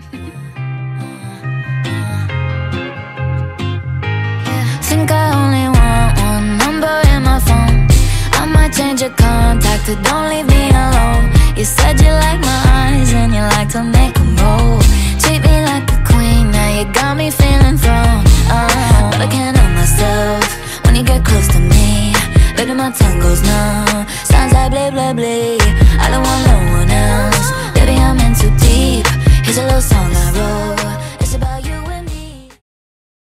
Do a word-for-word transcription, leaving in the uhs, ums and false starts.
Think I only want one number in my phone. I might change your contact, but don't leave me alone. You said you like my eyes and you like to make them roll. Treat me like a queen, now you got me feeling thrown. Oh, but I can't help myself when you get close to me. Baby, my tongue goes numb, sounds like blah blah blah. I don't want